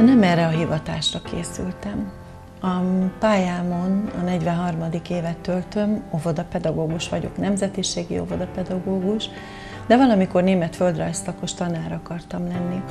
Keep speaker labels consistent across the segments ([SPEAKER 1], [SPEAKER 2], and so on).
[SPEAKER 1] Nem erre a hivatásra készültem. A pályámon a 43. évet töltöm, óvodapedagógus vagyok, nemzetiségi óvodapedagógus, de valamikor német földrajzszakos tanár akartam lenni.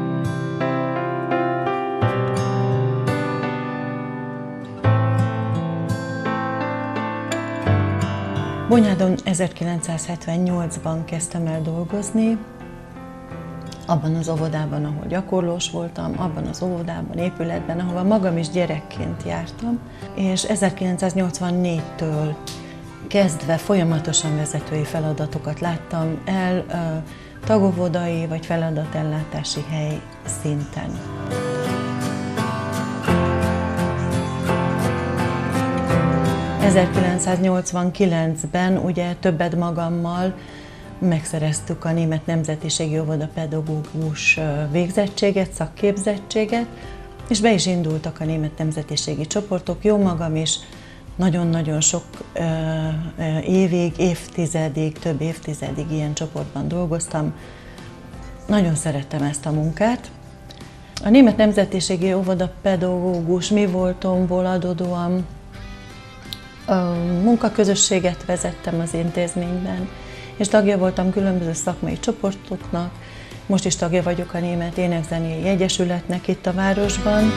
[SPEAKER 1] Bonyhádon 1978-ban kezdtem el dolgozni, abban az óvodában, ahol gyakorlós voltam, abban az óvodában, épületben, ahova magam is gyerekként jártam, és 1984-től kezdve folyamatosan vezetői feladatokat láttam el tagóvodai vagy feladatellátási hely szinten. ...1989-ben ugye többet magammal megszereztük a német nemzetiségi óvodapedagógus végzettséget, szakképzettséget, és be is indultak a német nemzetiségi csoportok. Jó magam is nagyon-nagyon sok évig, évtizedig, több évtizedig ilyen csoportban dolgoztam. Nagyon szerettem ezt a munkát. A német nemzetiségi óvodapedagógus mi voltomból adódóan munkaközösséget vezettem az intézményben, és tagja voltam különböző szakmai csoportoknak. Most is tagja vagyok a Német Énekzenei Egyesületnek itt a városban.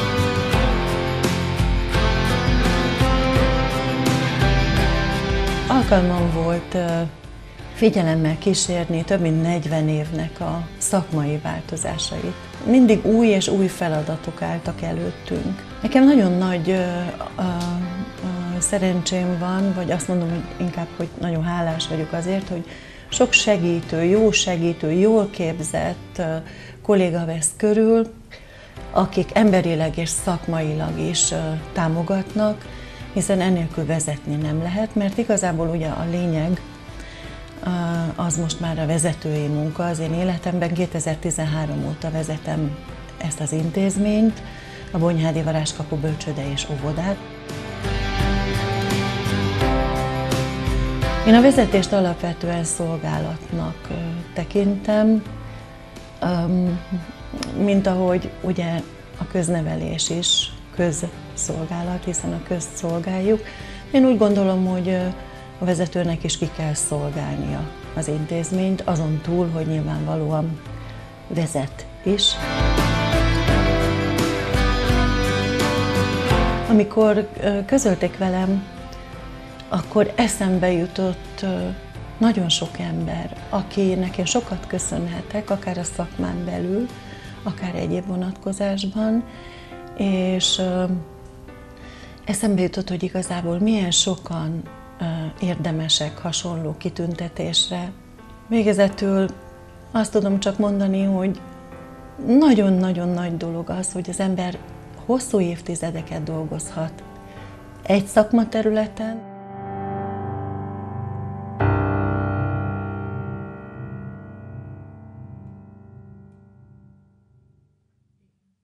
[SPEAKER 1] Alkalmam volt figyelemmel kísérni több mint 40 évnek a szakmai változásait. Mindig új és új feladatok álltak előttünk. Nekem nagyon nagy szerencsém van, vagy azt mondom, hogy inkább, hogy nagyon hálás vagyok azért, hogy sok segítő, jól képzett kolléga vesz körül, akik emberileg és szakmailag is támogatnak, hiszen ennélkül vezetni nem lehet, mert igazából ugye a lényeg az most már a vezetői munka az én életemben. 2013 óta vezetem ezt az intézményt, a Bonyhádi Varázskapu Bölcsőde és Óvodát. Én a vezetést alapvetően szolgálatnak tekintem, mint ahogy ugye a köznevelés is közszolgálat, hiszen a közt szolgáljuk. Én úgy gondolom, hogy a vezetőnek is ki kell szolgálnia az intézményt, azon túl, hogy nyilvánvalóan vezet is. Amikor közölték velem, akkor eszembe jutott nagyon sok ember, akinek én sokat köszönhetek, akár a szakmán belül, akár egyéb vonatkozásban, és eszembe jutott, hogy igazából milyen sokan érdemesek hasonló kitüntetésre. Végezetül azt tudom csak mondani, hogy nagyon-nagyon nagy dolog az, hogy az ember hosszú évtizedeket dolgozhat egy szakmaterületen,